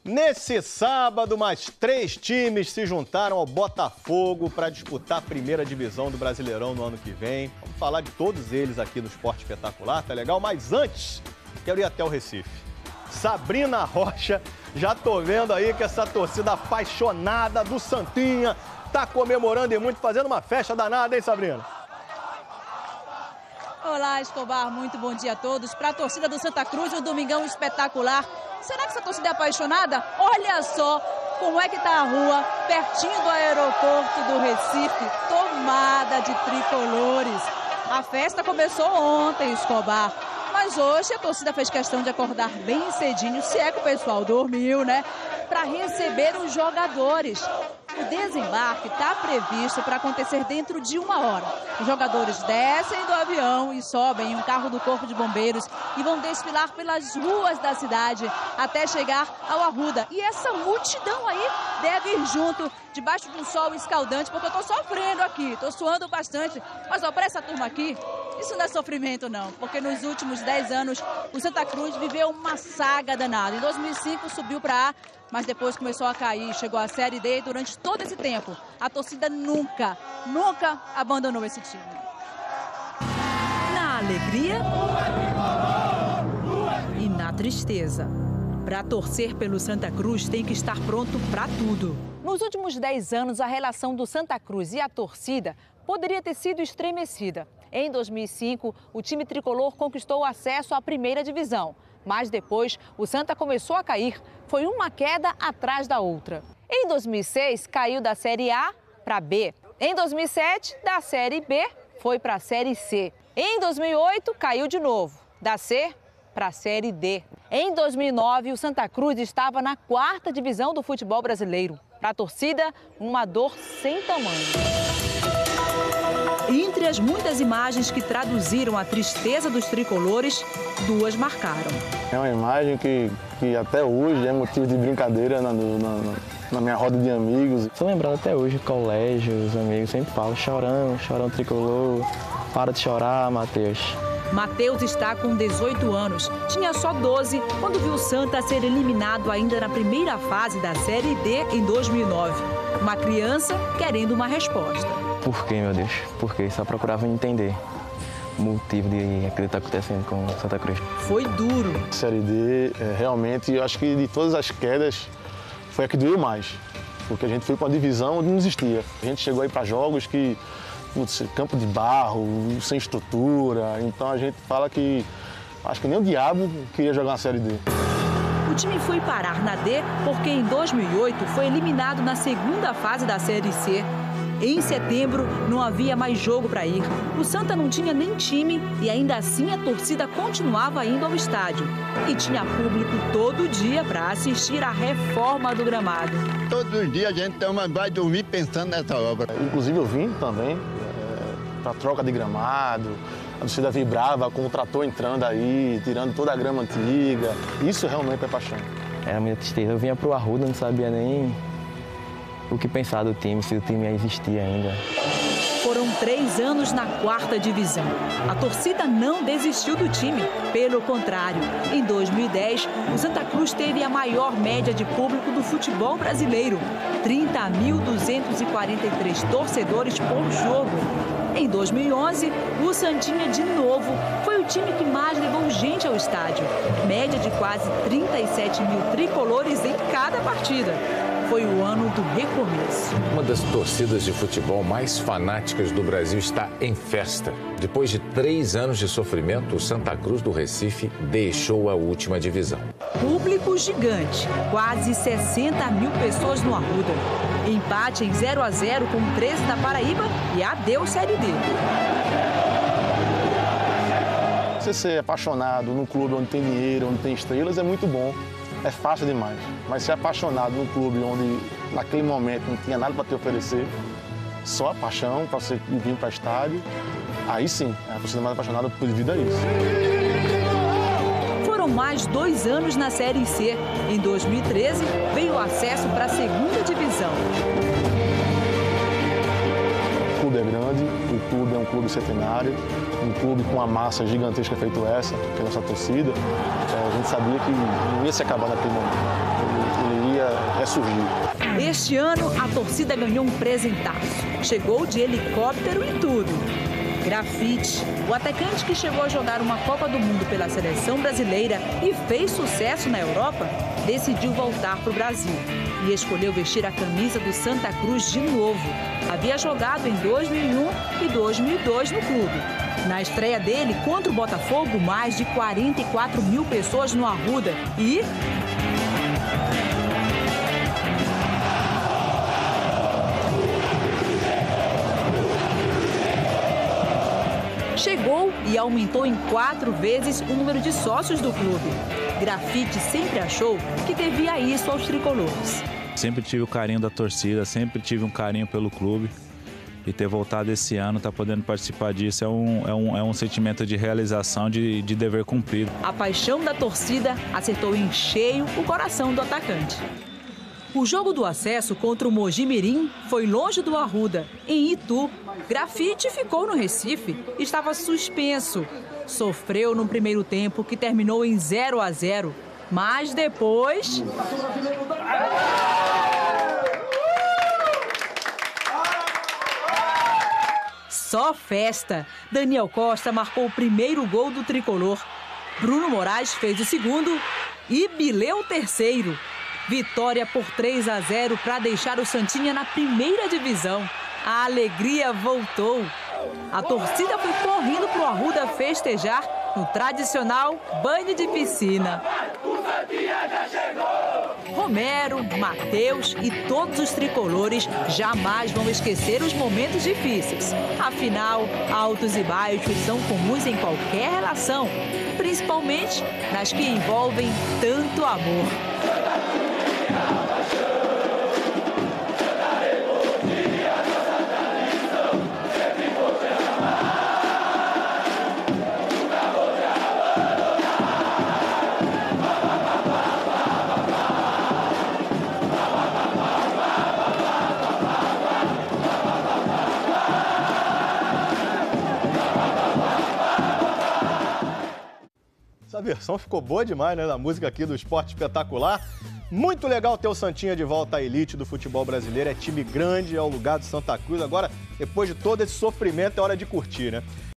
Nesse sábado, mais 3 times se juntaram ao Botafogo para disputar a primeira divisão do Brasileirão no ano que vem. Vamos falar de todos eles aqui no Esporte Espetacular, tá legal? Mas antes, quero ir até o Recife. Sabrina Rocha, já tô vendo aí que essa torcida apaixonada do Santinha tá comemorando e muito, fazendo uma festa danada, hein, Sabrina? Olá, Escobar, muito bom dia a todos. Para a torcida do Santa Cruz, um domingão espetacular. Será que essa torcida é apaixonada? Olha só como é que tá a rua, pertinho do aeroporto do Recife, tomada de tricolores. A festa começou ontem, Escobar, mas hoje a torcida fez questão de acordar bem cedinho, se é que o pessoal dormiu, né? Para receber os jogadores. O desembarque está previsto para acontecer dentro de 1 hora. Os jogadores descem do avião e sobem em um carro do Corpo de Bombeiros e vão desfilar pelas ruas da cidade até chegar ao Arruda. E essa multidão aí deve ir junto, debaixo de um sol escaldante, porque eu estou sofrendo aqui, estou suando bastante. Mas ó, para essa turma aqui, isso não é sofrimento não, porque nos últimos 10 anos o Santa Cruz viveu uma saga danada. Em 2005 subiu para A, mas depois começou a cair, chegou à Série D e durante todo esse tempo a torcida nunca abandonou esse time. Na alegria e na tristeza. Para torcer pelo Santa Cruz tem que estar pronto para tudo. Nos últimos 10 anos, a relação do Santa Cruz e a torcida poderia ter sido estremecida. Em 2005, o time tricolor conquistou o acesso à primeira divisão. Mas depois, o Santa começou a cair. Foi uma queda atrás da outra. Em 2006, caiu da Série A para B. Em 2007, da Série B, foi para a Série C. Em 2008, caiu de novo, da C para a Série D. Em 2009, o Santa Cruz estava na 4ª divisão do futebol brasileiro. Para a torcida, uma dor sem tamanho. Entre as muitas imagens que traduziram a tristeza dos tricolores, 2 marcaram. É uma imagem que até hoje é motivo de brincadeira na minha roda de amigos. Estou lembrando até hoje, colégio, os amigos sempre falam, chorão tricolor, para de chorar, Matheus. Matheus está com 18 anos, tinha só 12 quando viu o Santa ser eliminado ainda na primeira fase da Série D em 2009. Uma criança querendo uma resposta. Por quê, meu Deus? Porque só procurava entender o motivo de aquilo que está acontecendo com o Santa Cruz. Foi duro. Série D, realmente, eu acho que de todas as quedas, foi a que doeu mais. Porque a gente foi para uma divisão onde não existia. A gente chegou aí para jogos que, campo de barro, sem estrutura. Então a gente fala que, acho que nem o diabo queria jogar uma Série D. O time foi parar na D porque em 2008 foi eliminado na 2ª fase da Série C. Em setembro, não havia mais jogo para ir. O Santa não tinha nem time e ainda assim a torcida continuava indo ao estádio. E tinha público todo dia para assistir à reforma do gramado. Todos os dias a gente vai dormir pensando nessa obra. Inclusive eu vim também para troca de gramado. A torcida vibrava com o trator entrando aí, tirando toda a grama antiga. Isso realmente é paixão. Era muita tristeza. Eu vinha pro Arruda, não sabia nem o que pensar do time, se o time existia ainda. Foram 3 anos na 4ª divisão. A torcida não desistiu do time. Pelo contrário, em 2010, o Santa Cruz teve a maior média de público do futebol brasileiro. 30.243 torcedores por jogo. Em 2011, o Santinha, de novo, foi o time que mais levou gente ao estádio. Média de quase 37 mil tricolores em cada partida. Foi o ano do recomeço. Uma das torcidas de futebol mais fanáticas do Brasil está em festa. Depois de 3 anos de sofrimento, o Santa Cruz do Recife deixou a última divisão. Público gigante, quase 60 mil pessoas no Arruda. Empate em 0-0 com o 13 da Paraíba e adeus Série D. Você ser apaixonado num clube onde tem dinheiro, onde tem estrelas, é muito bom. É fácil demais, mas ser apaixonado num clube onde naquele momento não tinha nada para te oferecer, só a paixão para você vir para o estádio, aí sim, a torcida mais apaixonada devido a isso. Foram mais 2 anos na Série C. Em 2013, veio o acesso para a 2ª divisão. O clube é grande, o clube é um clube centenário, um clube com uma massa gigantesca feito essa, que é a nossa torcida. A gente sabia que não ia se acabar naquele momento. ressurgiu. Este ano, a torcida ganhou um presentaço. Chegou de helicóptero e tudo. Grafite, o atacante que chegou a jogar uma Copa do Mundo pela seleção brasileira e fez sucesso na Europa, decidiu voltar para o Brasil e escolheu vestir a camisa do Santa Cruz de novo. Havia jogado em 2001 e 2002 no clube. Na estreia dele contra o Botafogo, mais de 44 mil pessoas no Arruda e... chegou e aumentou em 4 vezes o número de sócios do clube. Grafite sempre achou que devia isso aos tricolores. Sempre tive o carinho da torcida, sempre tive um carinho pelo clube. E ter voltado esse ano, estar podendo participar disso, é um sentimento de realização, de dever cumprido. A paixão da torcida acertou em cheio o coração do atacante. O jogo do acesso contra o Mogi Mirim foi longe do Arruda, em Itu. Grafite ficou no Recife, estava suspenso. Sofreu no primeiro tempo, que terminou em 0-0. Mas depois... só festa. Daniel Costa marcou o primeiro gol do tricolor. Bruno Moraes fez o segundo e Bileu o terceiro. Vitória por 3-0 para deixar o Santinha na primeira divisão. A alegria voltou. A torcida foi correndo para o Arruda festejar no tradicional banho de piscina. Romero, Matheus e todos os tricolores jamais vão esquecer os momentos difíceis. Afinal, altos e baixos são comuns em qualquer relação, principalmente nas que envolvem tanto amor. Essa versão ficou boa demais, né? Da música aqui do Esporte Espetacular. Muito legal ter o Santinha de volta à elite do futebol brasileiro. É time grande, é o lugar do Santa Cruz. Agora, depois de todo esse sofrimento, é hora de curtir, né?